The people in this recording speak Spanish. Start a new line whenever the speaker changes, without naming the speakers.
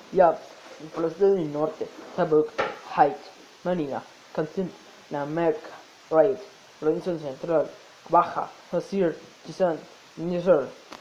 Yap, por los del norte, Tabuk, Hait, Manila, Kantin, Mecca, Raid, Provincia Central, Baja, Nasir, Chisan, Nisr.